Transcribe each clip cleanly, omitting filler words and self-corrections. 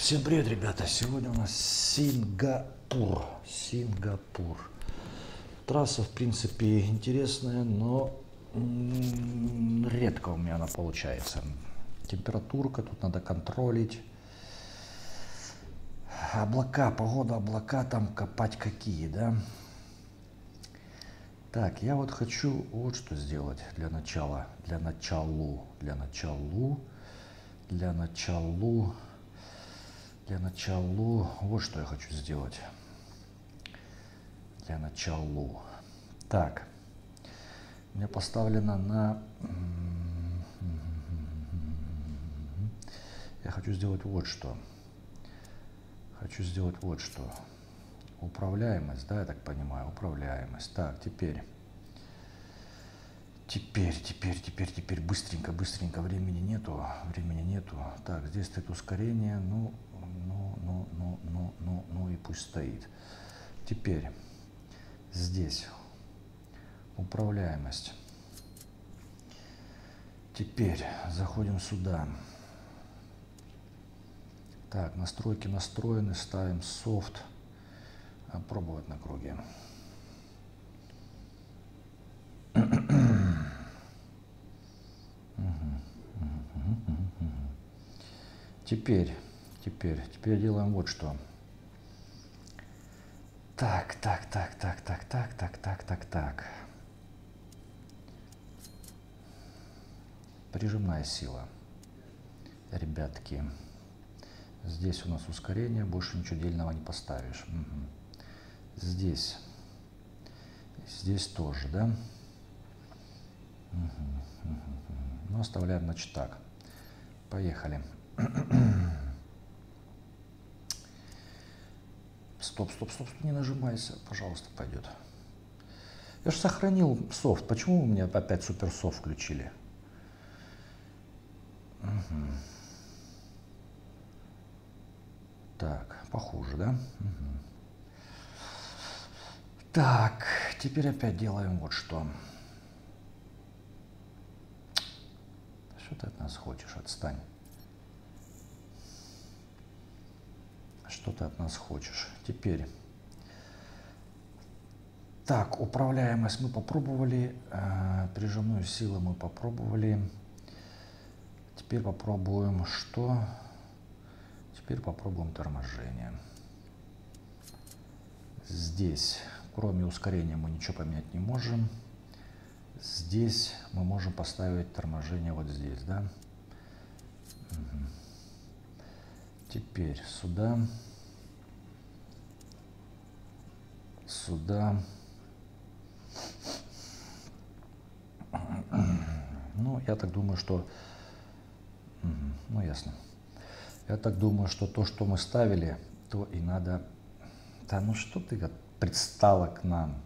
Всем привет, ребята! Сегодня у нас Сингапур. Трасса, в принципе, интересная, но редко у меня она получается. Температурка, тут надо контролить. Облака, погода, облака там копать какие, да? Так, я вот хочу вот что сделать для начала. Вот что я хочу сделать. Так, у меня поставлено на... Я хочу сделать вот что. Управляемость, да, я так понимаю, управляемость. Так, теперь быстренько, времени нету. Так, здесь стоит ускорение, ну и пусть стоит. Теперь здесь управляемость. Теперь заходим сюда. Так, настройки настроены, ставим софт. Пробовать на круге. Теперь делаем вот что. Так. Прижимная сила. Ребятки. Здесь у нас ускорение, больше ничего дельного не поставишь. Здесь тоже, да? Ну, оставляем, значит, так. Поехали. Стоп, не нажимайся, пожалуйста, пойдет. Я же сохранил софт. Почему вы мне опять суперсофт включили? Так, похоже, да? Так, теперь опять делаем вот что. Что ты от нас хочешь? Отстань. Что ты от нас хочешь? Теперь. Так, управляемость мы попробовали. Прижимную силу мы попробовали. Теперь попробуем что? Теперь попробуем торможение. Здесь, кроме ускорения, мы ничего поменять не можем. Здесь мы можем поставить торможение вот здесь, да? Теперь сюда. Ну, я так думаю, что... Ну, ясно. Я так думаю, что то, что мы ставили, то и надо... Да ну что ты предстала к нам?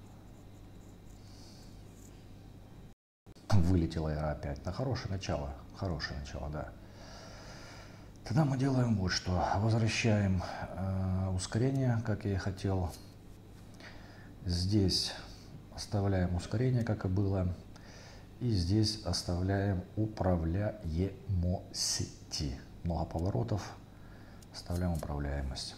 Вылетела игра опять. На хорошее начало, да. Тогда мы делаем вот что. Возвращаем ускорение, как я и хотел. Здесь оставляем ускорение, как и было. И здесь оставляем управляемость. Много поворотов. Оставляем управляемость.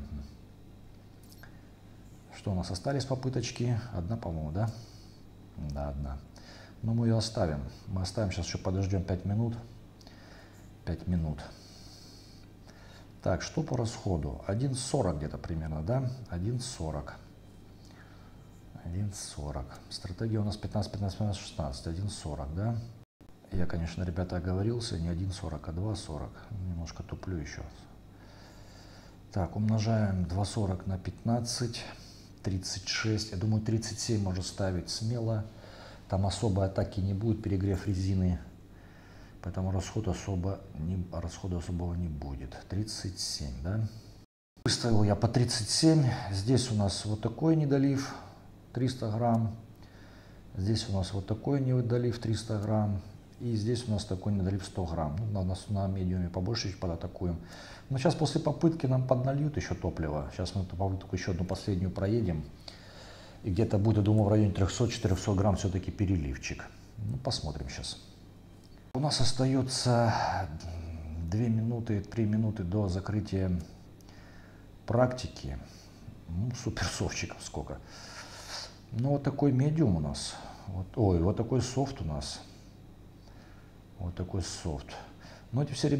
Что у нас остались попыточки? Одна, по-моему, да? Да, одна. Но мы ее оставим. Мы оставим, сейчас еще подождем 5 минут. 5 минут. Так, что по расходу? 1,40 где-то примерно, да? 1,40. Стратегия у нас 15, 16. 1,40, да? Я, конечно, ребята, оговорился. Не 1,40, а 2,40. Немножко туплю еще. Так, умножаем 2,40 на 15. 36. Я думаю, 37 можно ставить смело. Там особой атаки не будет, перегрев резины. Поэтому расхода особого не будет. 37, да? Выставил я по 37. Здесь у нас вот такой недолив 300 грамм. Здесь у нас вот такой недолив 300 грамм. И здесь у нас такой недолив 100 грамм. Ну, на медиуме побольше податакуем. Но сейчас после попытки нам поднальют еще топливо. Сейчас мы эту попытку еще одну последнюю проедем. И где-то будет, я думаю, в районе 300-400 грамм все-таки переливчик. Ну, посмотрим сейчас. У нас остается 2 минуты, 3 минуты до закрытия практики. Ну, суперсовчиков сколько. Ну, вот такой медиум у нас. Вот такой софт у нас. Вот такой софт. Но эти все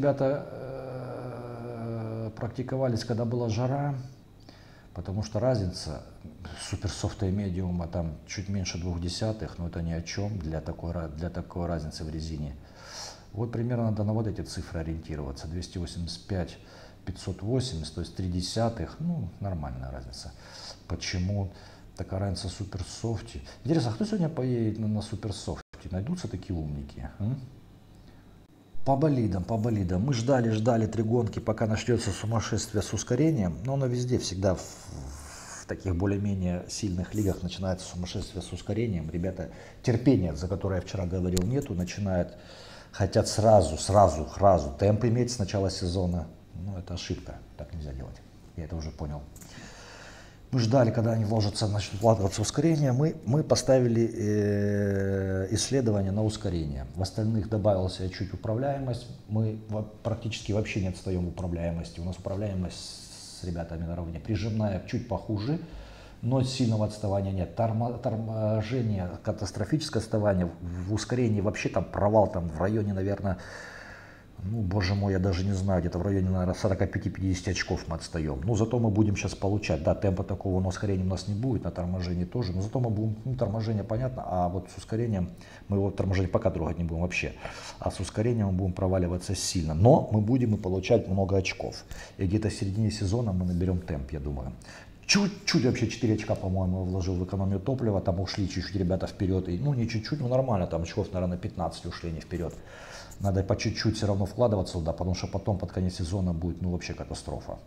ребята практиковались, когда была жара, потому что разница суперсофта и медиума там чуть меньше 0,2, но это ни о чем для такой разницы в резине. Вот примерно надо на вот эти цифры ориентироваться. 285, 580, то есть 0,3, ну, нормальная разница. Почему такая разница в суперсофте? Интересно, а кто сегодня поедет на суперсофте? Найдутся такие умники? По болидам. Мы ждали 3 гонки, пока начнется сумасшествие с ускорением. Но оно везде, всегда в таких более-менее сильных лигах начинается сумасшествие с ускорением. Ребята, терпения, за которое я вчера говорил, нету, хотят сразу темп иметь с начала сезона. Ну, это ошибка, так нельзя делать. Я это уже понял. Мы ждали, когда они начнут вкладываться в ускорение. Мы поставили исследование на ускорение. В остальных добавилась чуть управляемость. Мы практически вообще не отстаем в управляемости. У нас управляемость с ребятами наравне. Прижимная чуть похуже, но сильного отставания нет. Торможение, катастрофическое отставание. В ускорении вообще там провал там в районе, наверное, ну, боже мой, я даже не знаю, где-то в районе, наверное, 45-50 очков мы отстаем. Ну, зато мы будем сейчас получать, да, темпа такого на ускорении у нас не будет, на торможении тоже, но зато мы будем, ну, торможение понятно, а вот с ускорением, мы его торможение пока трогать не будем вообще, а с ускорением мы будем проваливаться сильно, но мы будем и получать много очков. И где-то в середине сезона мы наберем темп, я думаю. Чуть-чуть, вообще 4 очка, по-моему, вложил в экономию топлива, там ушли чуть-чуть ребята вперед, и, ну, не чуть-чуть, но нормально, там очков, наверное, 15 ушли не вперед. Надо по чуть-чуть все равно вкладываться туда, потому что потом под конец сезона будет, ну, вообще катастрофа.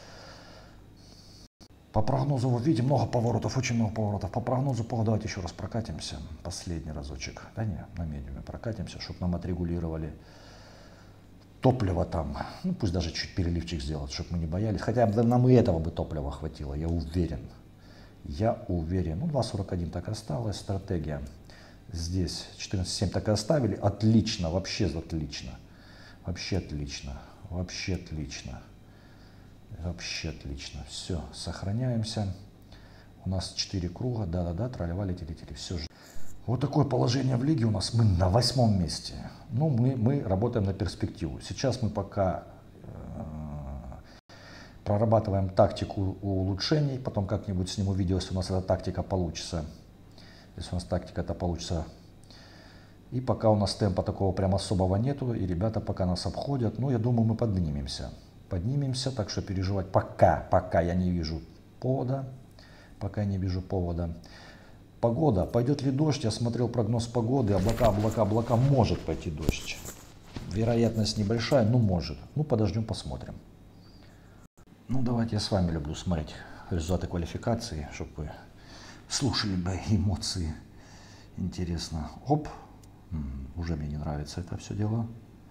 По прогнозу, вы видите, много поворотов, очень много поворотов. По прогнозу, давайте еще раз прокатимся, последний разочек, да не, на медиуме прокатимся, чтобы нам отрегулировали топливо там, ну, пусть даже чуть переливчик сделать, чтобы мы не боялись. Хотя нам и этого бы топлива хватило, я уверен. Ну, 2.41 так осталось, стратегия. Здесь 14.7 так и оставили. Отлично, вообще отлично. Вообще отлично. Все, сохраняемся. У нас 4 круга. Да-да-да, тролливали, телетели. Все же. Вот такое положение в лиге у нас. Мы на 8 месте. Ну, мы работаем на перспективу. Сейчас мы пока прорабатываем тактику улучшений. Потом как-нибудь сниму видео, если у нас эта тактика получится. Если у нас тактика это получится. И пока у нас темпа такого прям особого нету, и ребята пока нас обходят, ну, я думаю, мы поднимемся. Так что переживать пока я не вижу повода. Погода. Пойдет ли дождь? Я смотрел прогноз погоды. Облака. Может пойти дождь. Вероятность небольшая, но может. Ну, подождем, посмотрим. Ну, давайте, я с вами люблю смотреть результаты квалификации, чтобы вы слушали бы эмоции. Интересно. Оп. Уже мне не нравится это все дело.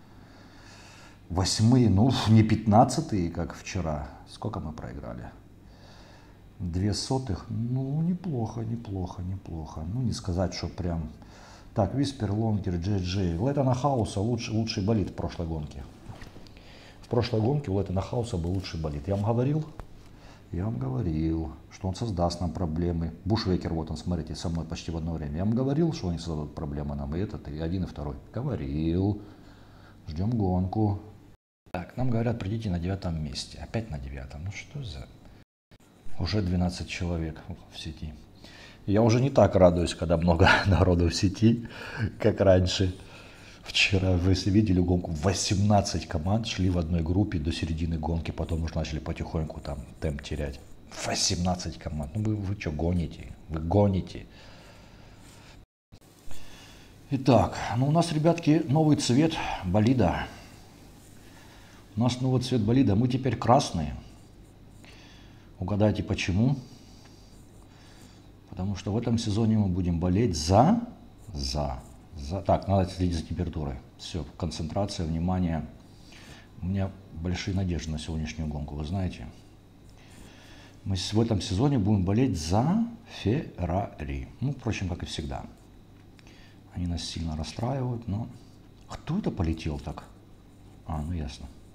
8-е, ну не 15-е, как вчера. Сколько мы проиграли? 0,02. Ну, неплохо. Ну, не сказать, что прям... Так, Виспер, Лонгер, JJ. Лэттона Хауса лучший болид в прошлой гонке. В прошлой гонке у Лэттона Хауса был лучший болид. Я вам говорил, что он создаст нам проблемы. Бушвекер, вот он, смотрите, со мной почти в одно время. Я вам говорил, что они создадут проблемы нам, и этот, и один, и второй. Говорил. Ждем гонку. Так, нам говорят, придите на 9-м месте. Опять на 9-м. Ну что за... Уже 12 человек в сети. Я уже не так радуюсь, когда много народу в сети, как раньше. Вчера, вы видели гонку, 18 команд шли в одной группе до середины гонки, потом уже начали потихоньку там темп терять. 18 команд. Ну вы что, гоните? Вы гоните. Итак, ну у нас, ребятки, новый цвет болида. У нас новый цвет болида. Мы теперь красные. Угадайте почему? Потому что в этом сезоне мы будем болеть за... Так, надо следить за температурой. Все, концентрация, внимание. У меня большие надежды на сегодняшнюю гонку, вы знаете. Мы в этом сезоне будем болеть за Феррари. Ну, впрочем, как и всегда. Они нас сильно расстраивают, но... Кто это полетел так? А, ну ясно.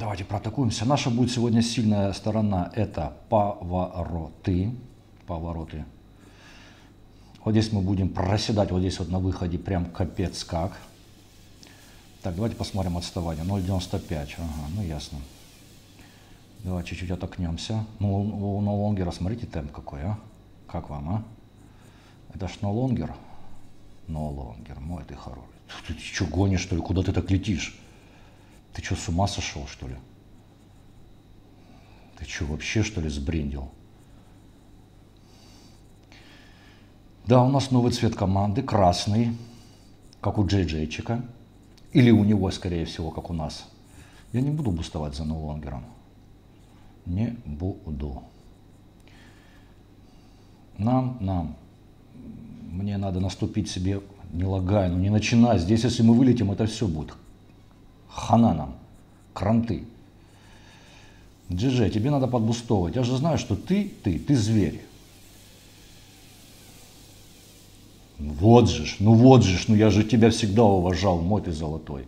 Давайте проатакуемся. Наша будет сегодня сильная сторона – это повороты. Повороты. Вот здесь мы будем проседать, вот здесь вот на выходе прям капец как. Так, давайте посмотрим отставание. 0,95. Ага, ну ясно. Давай чуть-чуть отокнемся. Ну, у лонгера, смотрите, темп какой, а? Как вам, а? Это ж лонгер. Лонгер, мой ты хороший. Ты что, гонишь, что ли? Куда ты так летишь? Ты что, с ума сошел, что ли? Ты что, вообще, что ли, сбрендил? Да, у нас новый цвет команды, красный, как у Джей-Джейчика. Или у него, скорее всего, как у нас. Я не буду бустовать за ноулонгером. Не буду. Мне надо наступить себе, не лагай, ну не начинай. Здесь, если мы вылетим, это все будет. Хана нам. Кранты. GG, тебе надо подбустовывать. Я же знаю, что ты зверь. Вот же ж, ну я же тебя всегда уважал, мой ты золотой.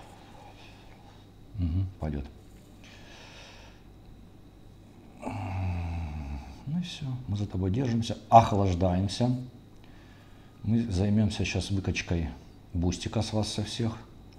Угу, пойдет. Ну и все, мы за тобой держимся, охлаждаемся. Мы займемся сейчас выкачкой бустика с вас со всех.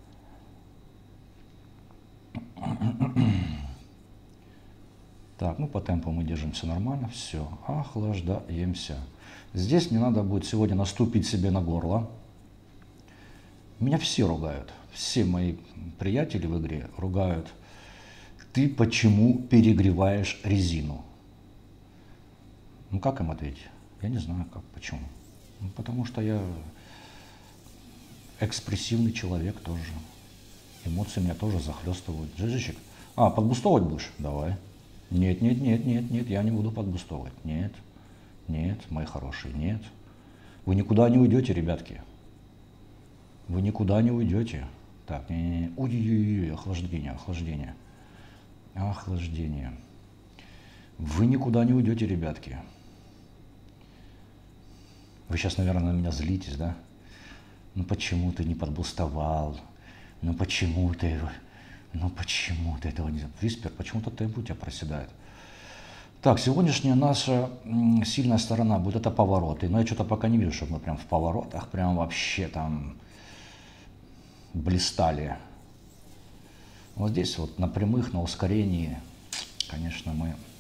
Так, ну по темпу мы держимся нормально, все, охлаждаемся. Здесь мне надо будет сегодня наступить себе на горло. Меня все ругают, все мои приятели в игре ругают. Ты почему перегреваешь резину? Ну как им ответить? Я не знаю, как, почему. Ну, потому что я экспрессивный человек тоже. Эмоции меня тоже захлестывают. Джижичек, подбустовывать будешь? Давай. Нет, я не буду подбустовывать. Нет, мои хорошие, нет. Вы никуда не уйдете, ребятки. Вы никуда не уйдете. Так, ой-ой-ой, охлаждение. Вы никуда не уйдете, ребятки. Вы сейчас, наверное, на меня злитесь, да? Ну почему ты не подбустовал? Ну почему ты этого не... Виспер, почему-то темп у тебя проседает. Так, сегодняшняя наша сильная сторона будет это повороты. Но я что-то пока не вижу, чтобы мы прям в поворотах прям вообще там блистали. Вот здесь вот на прямых, на ускорении, конечно,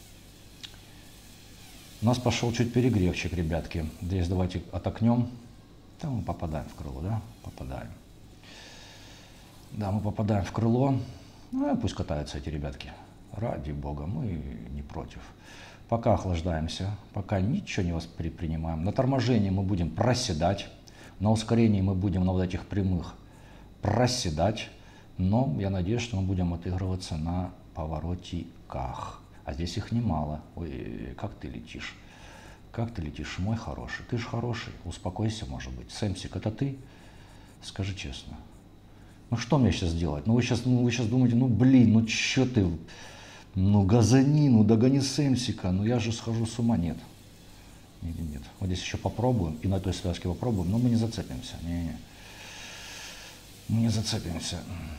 у нас пошел чуть перегревчик, ребятки. Здесь давайте отокнем. Да, мы попадаем в крыло, да? Попадаем. Да, мы попадаем в крыло. Ну, пусть катаются эти ребятки. Ради бога, мы не против. Пока охлаждаемся, пока ничего не воспринимаем. На торможении мы будем проседать. На ускорении мы будем на вот этих прямых проседать. Но я надеюсь, что мы будем отыгрываться на поворотиках. А здесь их немало. Ой, как ты летишь? Как ты летишь, мой хороший? Ты ж хороший, успокойся, может быть. Сэмсик, это ты? Скажи честно. Ну что мне сейчас делать? Ну вы сейчас думаете, ну блин, ну что ты? Ну газани, ну догони Сэмсика. Ну я же схожу с ума. Нет. Нет. Вот здесь еще попробуем. И на той связке попробуем. Но мы не зацепимся. Не. Мы не зацепимся.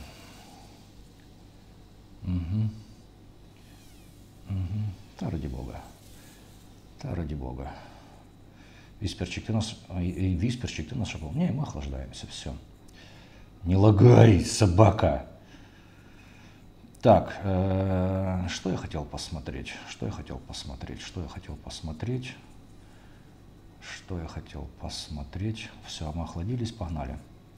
Угу. Да ради бога. Да ради бога. Висперчик, ты нас шагал. Не, мы охлаждаемся, все. Не лагай, собака. Так, что я хотел посмотреть? Все, мы охладились, погнали.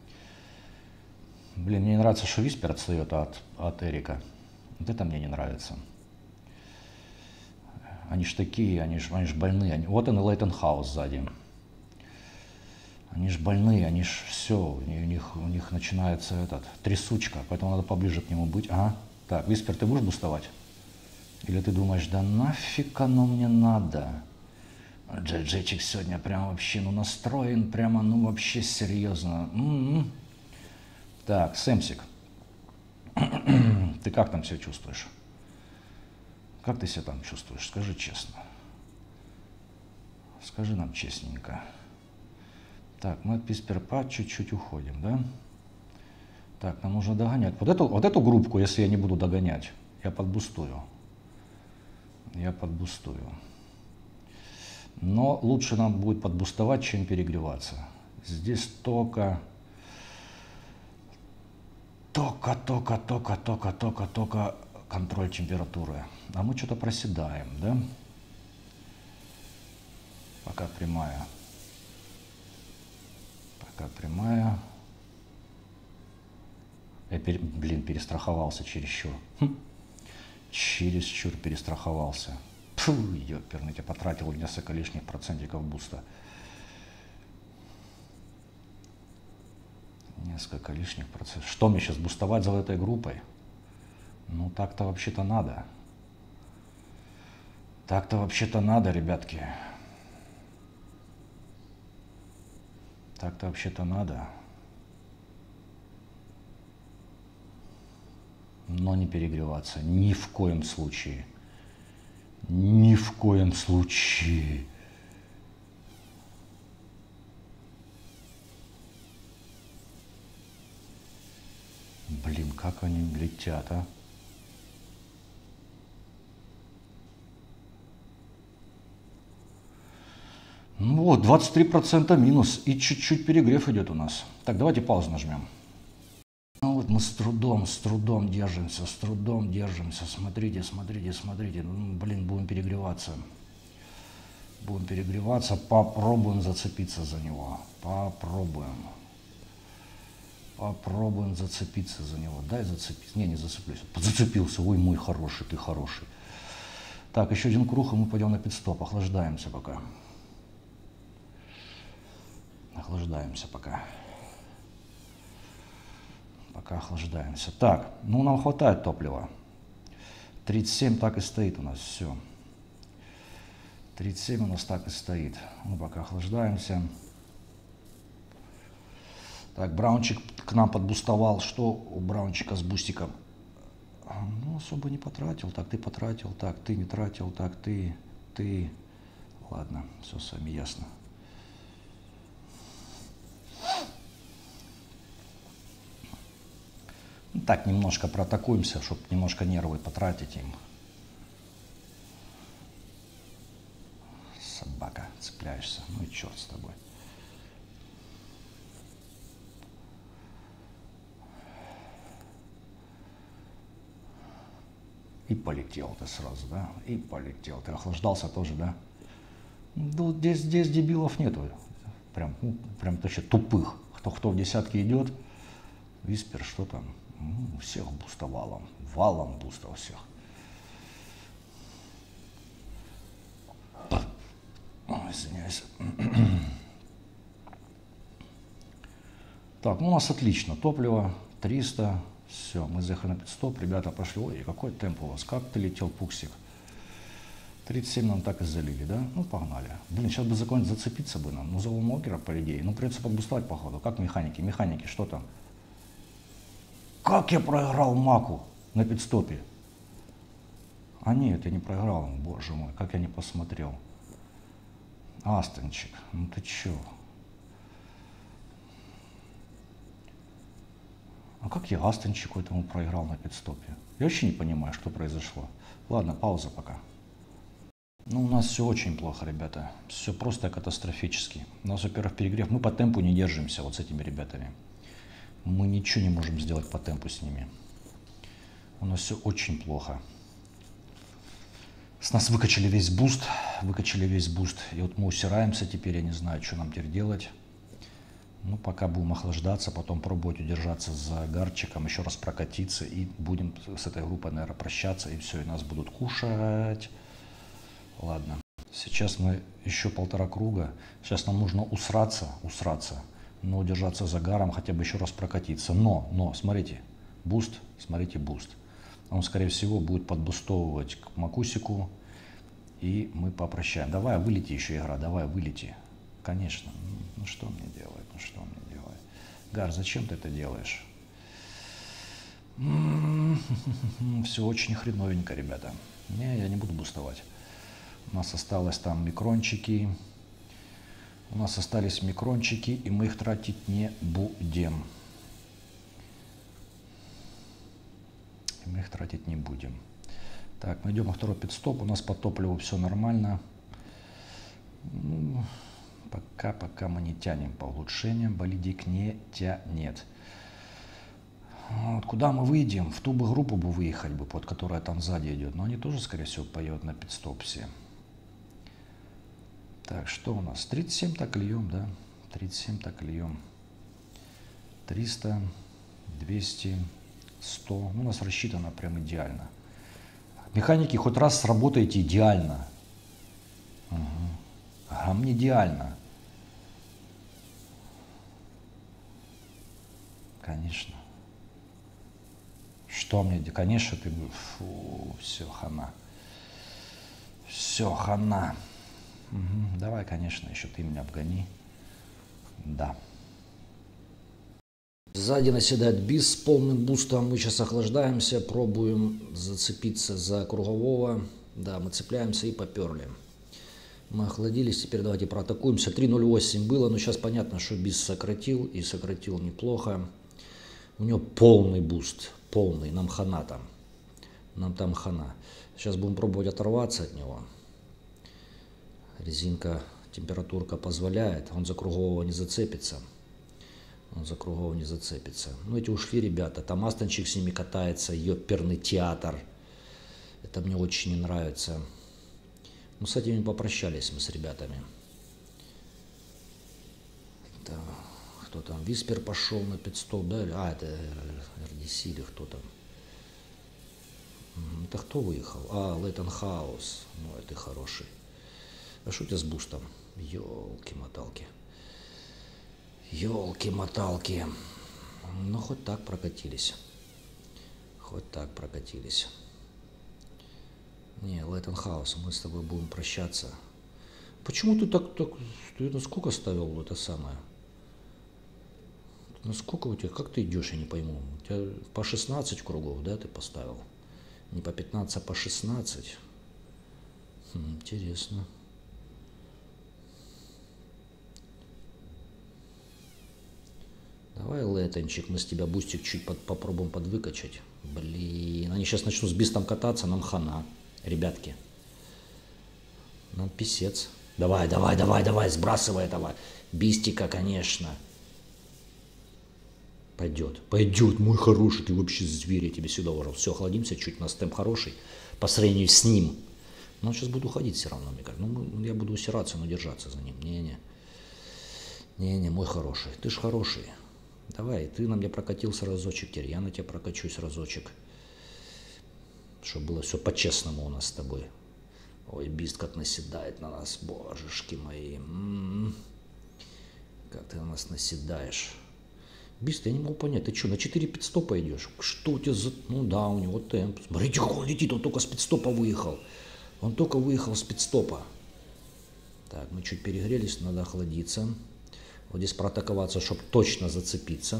Блин, мне не нравится, что Виспер отстает от Эрика. Вот это мне не нравится. Они ж такие, они ж больные. Вот он и Лейтенхаус сзади. Они ж больные, они ж все, у них начинается трясучка, поэтому надо поближе к нему быть. Ага. Так, Виспер, ты будешь бустовать? Или ты думаешь, да нафиг оно мне надо? Джей-Джейчик сегодня прям вообще, настроен прямо, вообще серьезно. Так, Сэмсик, ты как там себя чувствуешь? Как ты себя там чувствуешь? Скажи честно. Скажи нам честненько. Так, мы от Писперпа чуть-чуть уходим, да? Так, нам нужно догонять. Вот эту группку, если я не буду догонять, Я подбустую. Я подбустую. Но лучше нам будет подбустовать, чем перегреваться. Здесь только контроль температуры. А мы что-то проседаем, да? Пока прямая. Пока прямая. Я, перестраховался чересчур. Чересчур перестраховался. Фу, ёперный, я потратил несколько лишних процентиков буста. Несколько лишних процентов. Что мне сейчас бустовать за этой группой? Ну, так-то вообще-то надо. Так-то вообще-то надо, ребятки. Так-то вообще-то надо. Но не перегреваться. Ни в коем случае. Ни в коем случае. Блин, как они летят, а? Ну вот, 23% минус. И чуть-чуть перегрев идет у нас. Так, давайте паузу нажмем. Ну вот мы с трудом держимся, с трудом держимся. Смотрите, смотрите, смотрите. Ну, блин, будем перегреваться. Будем перегреваться. Попробуем зацепиться за него. Попробуем. Попробуем зацепиться за него. Дай зацепиться. Не зацеплюсь. Зацепился. Ой, мой хороший, ты хороший. Так, еще один круг, и мы пойдем на пит-стоп. Охлаждаемся пока. Охлаждаемся пока. Пока охлаждаемся. Так, ну нам хватает топлива. 37 так и стоит у нас. Все. 37 у нас так и стоит. Мы пока охлаждаемся. Так, Браунчик к нам подбустовал. Что у Браунчика с бустиком? Ну, особо не потратил. Так, ты потратил. Так, ты не тратил. Так, ты. Ладно, все с вами ясно. Так, немножко проатакуемся, чтобы немножко нервы потратить им. Собака, цепляешься. Ну и черт с тобой. И полетел ты сразу, да? И полетел. Ты охлаждался тоже, да? Ну, здесь дебилов нету. Прям точно тупых. Кто в десятке идет. Виспер, что там? Всех бустовал. Валом бустал всех. Ой, извиняюсь. Так, ну у нас отлично. Топливо 300. Все, мы заехали на пит-стоп. Ребята пошли. Ой, какой темп у вас. Как ты летел, пуксик. 37 нам так и залили, да? Ну, погнали. Блин, сейчас бы закончить, зацепиться бы нам. Ну, за Уолмокера, по идее. Ну, придется подбустовать, походу. Как механики? Механики, что там? Как я проиграл Маку на пит-стопе? А нет, я не проиграл. Боже мой, как я не посмотрел. Астончик, ну ты чё? А как я Астончику этому проиграл на пит-стопе? Я вообще не понимаю, что произошло. Ладно, пауза пока. Ну, у нас все очень плохо, ребята. Все просто катастрофически. У нас, во-первых, перегрев. Мы по темпу не держимся вот с этими ребятами. Мы ничего не можем сделать по темпу с ними. У нас все очень плохо. С нас выкачали весь буст. И вот мы усираемся теперь. Я не знаю, что нам теперь делать. Ну, пока будем охлаждаться, потом пробовать удержаться за гарчиком, еще раз прокатиться. И будем с этой группой, наверное, прощаться. И все, и нас будут кушать. Ладно. Сейчас мы еще 1,5 круга. Сейчас нам нужно усраться. Но удержаться за гаром, хотя бы еще раз прокатиться. Но, смотрите, буст, Он, скорее всего, будет подбустовывать к Макусику, и мы попрощаем. Давай, вылети еще, игра, давай, вылети. Конечно. Ну, что мне делает, Гар, зачем ты это делаешь? Все очень хреновенько, ребята. Не, я не буду бустовать. У нас осталось там микрончики. У нас остались микрончики, и мы их тратить не будем. Так, мы идем на второй пит-стоп. У нас по топливу все нормально. Ну, пока мы не тянем по улучшениям. Болидик не тянет. Вот, куда мы выйдем? В ту бы группу бы выехать бы, под которая там сзади идет. Но они тоже, скорее всего, поедут на пит-стоп все. Так, что у нас? 37 так льем, да? 37 так льем. 300, 200, 100. Ну, у нас рассчитано прям идеально. Механики, хоть раз сработаете идеально. Угу. А мне идеально. Конечно. Что мне? Конечно, ты... Фу, все, хана. Все, хана. Угу. Давай, конечно, еще ты меня обгони. Да. Сзади наседает бис с полным бустом. Мы сейчас охлаждаемся, пробуем зацепиться за кругового. Да, мы цепляемся и поперли. Мы охладились, теперь давайте проатакуемся. 3.08 было, но сейчас понятно, что бис сократил, и сократил неплохо. У него полный буст, полный, нам хана там. Нам там хана. Сейчас будем пробовать оторваться от него. Резинка, температурка позволяет, он за кругового не зацепится. Он за кругового не зацепится. Ну эти ушли ребята, там Астончик с ними катается, ёперный театр. Это мне очень не нравится. Ну с этими попрощались мы с ребятами. Да. Кто там? Виспер пошел на пит-стоп, да? А, это RDC или кто там? Это кто выехал? А, Лейтон Хаус. Ну, это хороший. А что у тебя с бустом? Ёлки-моталки. Ёлки-моталки. Ну, хоть так прокатились. Хоть так прокатились. Не, Лейтон Хаус, мы с тобой будем прощаться. Почему ты так... Ты на сколько ставил это самое? Насколько у тебя, как ты идешь, я не пойму. У тебя по 16 кругов, да, ты поставил? Не по 15, а по 16. Интересно. Давай, Летончик, мы с тебя бустик чуть попробуем подвыкачать. Блин, они сейчас начнут с бистом кататься, нам хана. Ребятки. Нам писец. Давай, давай, давай, давай, сбрасывай этого бистика, конечно. Пойдет, пойдет, мой хороший, ты вообще зверь, я тебе сюда уложил. Все, охладимся чуть, у нас темп хороший по сравнению с ним. Но сейчас буду уходить все равно, мне кажется. Ну, я буду усираться, но держаться за ним. Не-не, не-не, мой хороший, ты ж хороший. Давай, ты на меня прокатился разочек, теперь я на тебя прокачусь разочек. Чтобы было все по-честному у нас с тобой. Ой, бист как наседает на нас, божешки мои. Как ты на нас наседаешь. Бист, я не могу понять, ты что, на 4 пит-стопа идешь? Что у тебя за... Ну да, у него темп. Смотрите, как он летит, он только с пит-стопа выехал. Он только выехал с пит-стопа. Так, мы чуть перегрелись, надо охладиться. Вот здесь проатаковаться, чтобы точно зацепиться.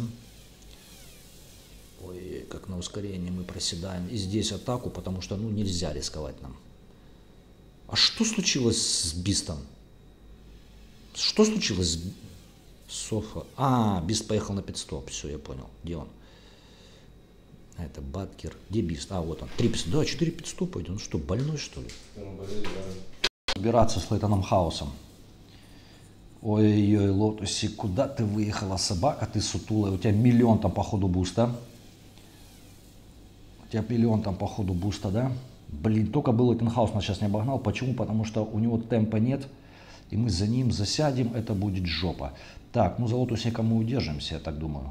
Ой, как на ускорении мы проседаем. И здесь атаку, потому что, ну, нельзя рисковать нам. А что случилось с бистом? Что случилось с... Софа. А, бист поехал на пит-стоп. Все, я понял. Где он? Это Баткер. Где бист? А, вот он. 3 пит-стопа. Да, 4 пит-стопа идет. Он что, больной, что ли? Убираться с Лейтоном Хаусом. Ой-ой-ой, Лотусик, куда ты выехала, собака? Ты сутулая. У тебя миллион там, походу, буста. У тебя миллион там, походу, буста, да? Блин, только был Лейтон Хаус нас сейчас не обогнал. Почему? Потому что у него темпа нет. И мы за ним засядем, это будет жопа. Так, ну за Лотусником мы удержимся, я так думаю.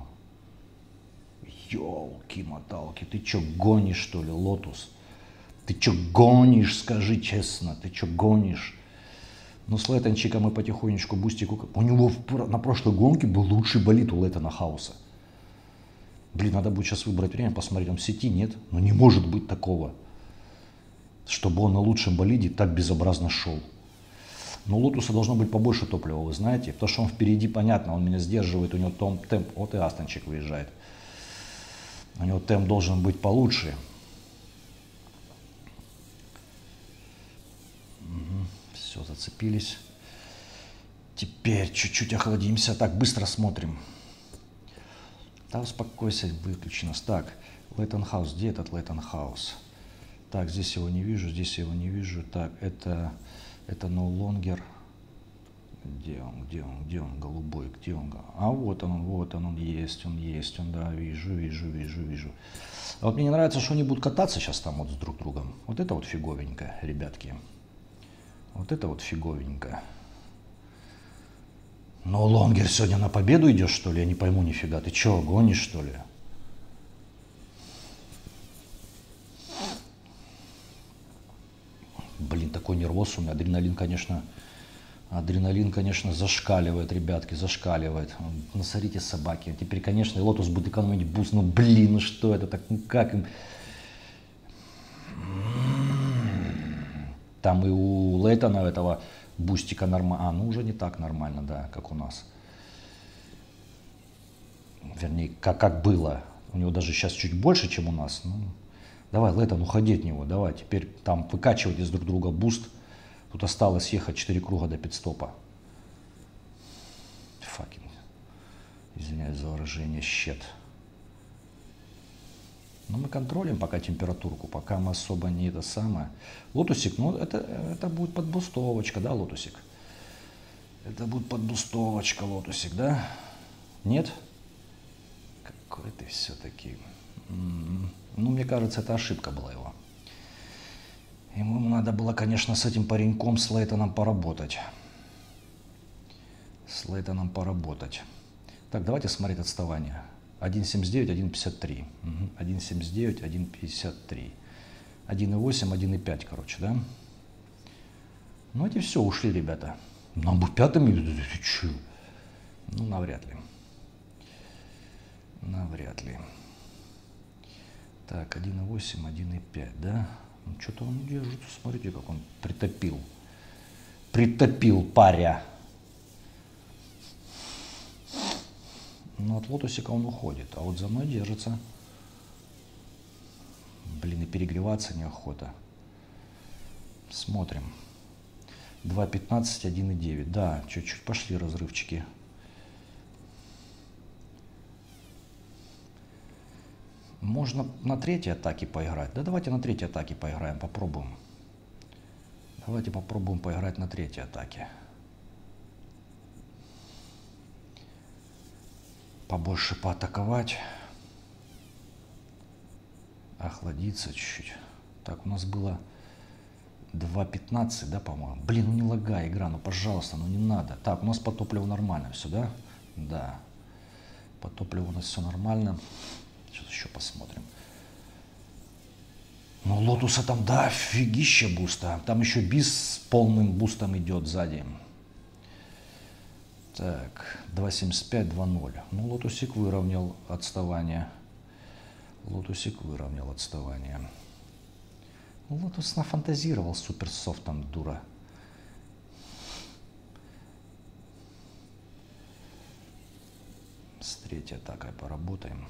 Ёлки-моталки, ты чё гонишь, что ли, Лотус? Ты чё гонишь, скажи честно, ты чё гонишь? Ну с Лейтончиком мы потихонечку бустику... У него на прошлой гонке был лучший болид у Лейтона Хауса. Блин, надо будет сейчас выбрать время, посмотреть, он в сети, нет? Ну не может быть такого, чтобы он на лучшем болиде так безобразно шел. Но у Лотуса должно быть побольше топлива, вы знаете, потому что он впереди, понятно, он меня сдерживает, у него темп, вот и Астончик выезжает. У него темп должен быть получше. Угу. Все, зацепились. Теперь чуть-чуть охладимся, так, быстро смотрим. Да, успокойся, выключи нас. Так, Лейтон Хаус, где этот Лейтон Хаус? Так, здесь его не вижу, здесь его не вижу. Так, это no longer. Где он, голубой, где он? А вот он есть, да, вижу. А вот мне не нравится, что они будут кататься сейчас там вот с друг другом. Вот это вот фиговенько, ребятки. Вот это вот фиговенько. Но лонгер сегодня на победу идешь, что ли? Я не пойму нифига. Ты чё, гонишь, что ли? Блин, такой нервоз у меня. Адреналин, конечно, зашкаливает, ребятки, зашкаливает. Насорите собаки. Теперь, конечно, и Lotus будет экономить буст. Ну, блин, ну что это так? Ну, как им? Там и у Лейтона этого бустика нормально. Ну, уже не так нормально, да, как у нас. Вернее, как было. У него даже сейчас чуть больше, чем у нас. Ну, давай, Лейтон, уходи от него. Давай, теперь там выкачивайте с друг друга буст. Тут осталось ехать 4 круга до пит-стопа. Факинг. Извиняюсь за выражение, щет. Но мы контролим пока температурку, пока мы особо не это самое. Лотусик, ну это будет подбустовочка, да, Лотусик? Это будет подбустовочка, Лотусик, да? Нет? Какой ты все-таки. Ну, мне кажется, это ошибка была его. Ему надо было, конечно, с этим пареньком, с Лейтоном поработать. Так, давайте смотреть отставание. 1.79, 1.53. 1.79, 1.53. 1.8, 1.5, короче, да? Ну, эти все, ушли, ребята. Нам бы пятыми, ты че? Ну, навряд ли. Так, 1.8, 1.5, да? Ну, что-то он держится, смотрите, как он притопил. Притопил паря. Ну, от Лотусика он уходит, а вот за мной держится. Блин, и перегреваться неохота. Смотрим. 2.15, 1.9. Да, чуть-чуть пошли разрывчики. Можно на третьей атаке поиграть. Да давайте на третьей атаке поиграем, попробуем. Давайте попробуем поиграть на третьей атаке. Побольше поатаковать. Охладиться чуть-чуть. Так, у нас было 2.15, да, по-моему? Блин, ну не лагай игра, ну пожалуйста, ну не надо. Так, у нас по топливу нормально все, да? Да. По топливу у нас все нормально. Сейчас еще посмотрим. Ну, Лотуса там, да, фигища буста. Там еще Бис с полным бустом идет сзади. Так, 2.75, 2.0. Ну, Лотусик выровнял отставание. Ну, Лотус нафантазировал суперсофтом, дура. С третьей атакой поработаем.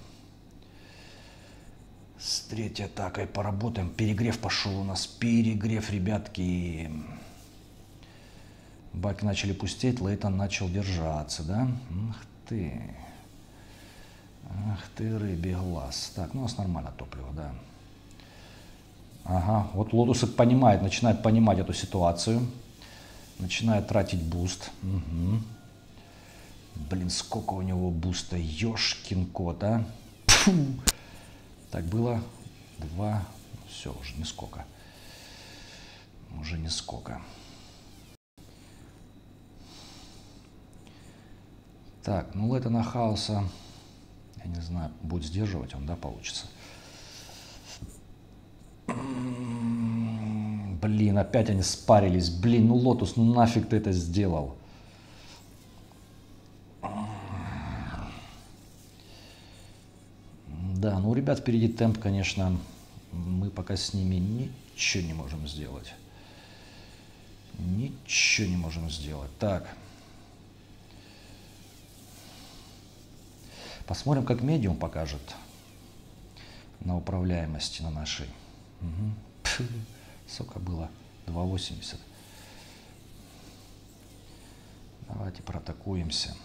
Перегрев пошел у нас. Перегрев, ребятки. Баки начали пустеть, Лейтон начал держаться, да? Ах ты, рыбий глаз. Так, ну у нас нормально топливо, да. Ага, вот Лотус понимает, начинает понимать эту ситуацию. Начинает тратить буст. Угу. Блин, сколько у него буста, ёшкин кот, а? Фу. Так, было 2, все, уже не сколько. Так, ну это на хаоса, я не знаю, будет сдерживать он, да, получится. Блин, опять они спарились. Блин, ну Лотус, ну нафиг ты это сделал? Да, ну у ребят впереди темп, конечно, мы пока с ними ничего не можем сделать. Так. Посмотрим, как медиум покажет на управляемости на нашей. Угу. Сколько было? 2.80. Давайте проатакуемся.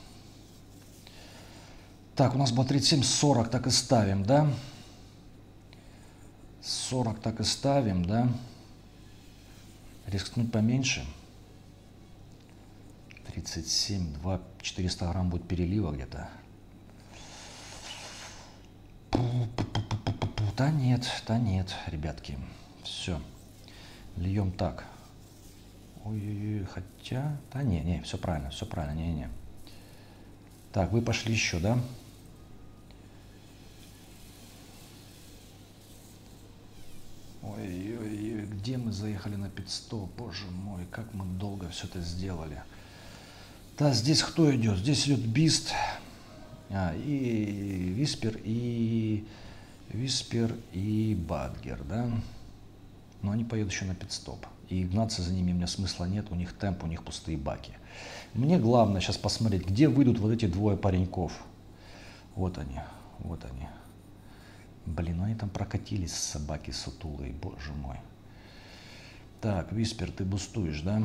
Так, у нас было 37.40, так и ставим, да? 40 так и ставим, да? Рискнуть поменьше. 37, 2, 400 грамм будет перелива где-то. Да нет, ребятки. Все. Льем так. Ой-ой-ой, хотя... Да не, все правильно, не. Так, вы пошли еще, да? Ой-ой-ой, где мы заехали на пит-стоп? Боже мой, как мы долго все это сделали. Да, здесь кто идет? Здесь идет Бист, и Виспер и Бадгер, да? Но они поедут еще на пит-стоп. И гнаться за ними у меня смысла нет, у них темп, у них пустые баки. Мне главное сейчас посмотреть, где выйдут вот эти двое пареньков. Вот они, вот они. Блин, ну они там прокатились, собаки сутулые, боже мой. Так, Виспер, ты бустуешь, да?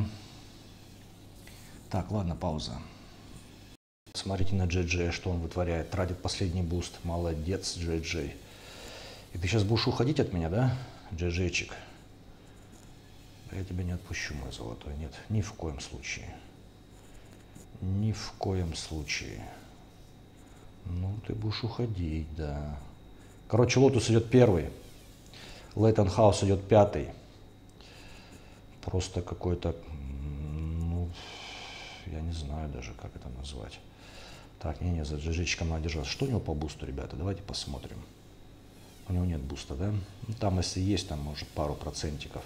Так, ладно, пауза. Смотрите на JJ, что он вытворяет. Тратит последний буст. Молодец, JJ. И ты сейчас будешь уходить от меня, да, JJ-чик? Да я тебя не отпущу, мой золотой. Нет, ни в коем случае. Ни в коем случае. Ну, ты будешь уходить, да. Короче, Лотус идет первый. Лейтон Хаус идет пятый. Просто какой-то, ну, я не знаю даже, как это назвать. Так, не, за джижичком надо держаться. Что у него по бусту, ребята? Давайте посмотрим. У него нет буста, да? Ну, там, если есть, там, может, пару процентиков.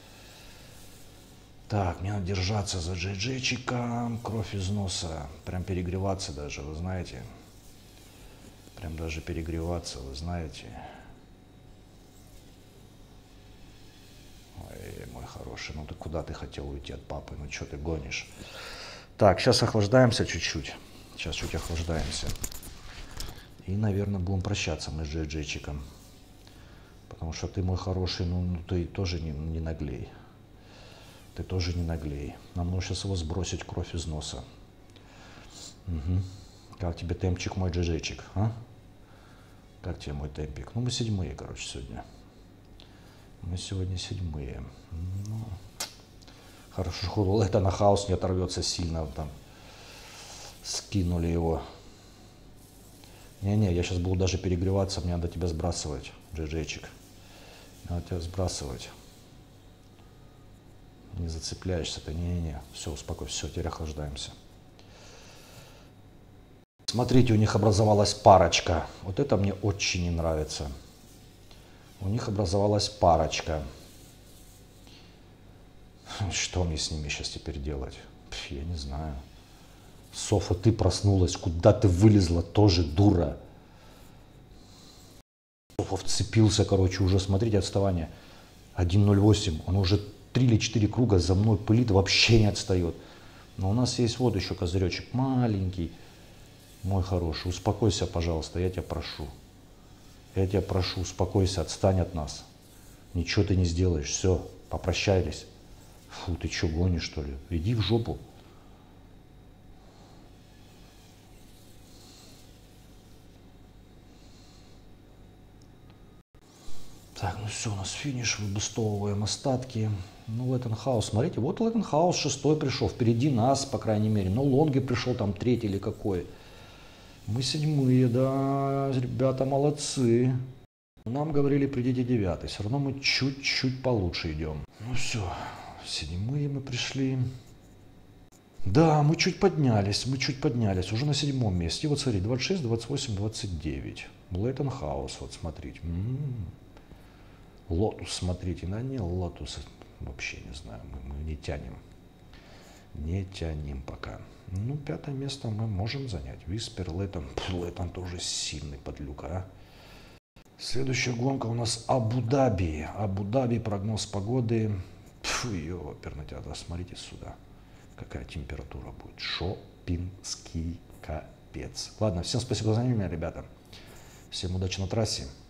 Так, мне надо держаться за джиджичиком. Кровь из носа. Прям перегреваться даже, вы знаете. Прям даже перегреваться, вы знаете. Ой, мой хороший, ну ты куда ты хотел уйти от папы? Ну что ты гонишь? Так, сейчас охлаждаемся чуть-чуть. Сейчас чуть охлаждаемся. И, наверное, будем прощаться мы с джиджичиком. Потому что ты, мой хороший, ну ты тоже не наглей. Ты тоже не наглей. Нам нужно сейчас его сбросить, кровь из носа. Угу. Как тебе темпчик, мой джиджичик, а? Как тебе мой темпик? Ну, мы седьмые, короче, сегодня. Мы сегодня седьмые. Ну, хорошо, что это на хаос не оторвется сильно. Там скинули его. Не-не, я сейчас буду даже перегреваться, мне надо тебя сбрасывать, джиджичик. Надо тебя сбрасывать. Не зацепляешься-то, не-не-не. Все, успокойся, все, теперь охлаждаемся. Смотрите, у них образовалась парочка. Вот это мне очень не нравится. У них образовалась парочка. Что мне с ними сейчас теперь делать? Я не знаю. Софа, ты проснулась, куда ты вылезла, тоже дура. Софа вцепился, короче, уже, смотрите, отставание. 1.08, он уже 3 или 4 круга за мной пылит, вообще не отстает. Но у нас есть вот еще козыречек, маленький. Мой хороший, успокойся, пожалуйста, я тебя прошу. Я тебя прошу, успокойся, отстань от нас. Ничего ты не сделаешь, все, попрощались. Фу, ты что, гонишь, что ли? Иди в жопу. Так, ну все, у нас финиш, выбустовываем остатки. Ну, Лейтон Хаус, смотрите, вот Лейтон Хаус 6-й пришел, впереди нас, по крайней мере. Но Лонги пришел там 3-й или какой. Мы 7-е, да, ребята молодцы. Нам говорили, придите 9-й, все равно мы чуть-чуть получше идем. Ну все, 7-е мы пришли. Да, мы чуть поднялись, уже на 7-м месте. И вот смотри, 26, 28, 29. Лейтон Хаус, вот смотрите. Лотус, смотрите, на не Лотус, вообще не знаю, мы не тянем. Не тянем пока. Ну, 5-е место мы можем занять. Виспер, Лейтон. Лейтон тоже сильный подлюка, а. Следующая гонка у нас Абу-Даби. Абу-Даби, прогноз погоды. Фу, ёперный театр, смотрите сюда. Какая температура будет. Шопинский капец. Ладно, всем спасибо за внимание, ребята. Всем удачи на трассе.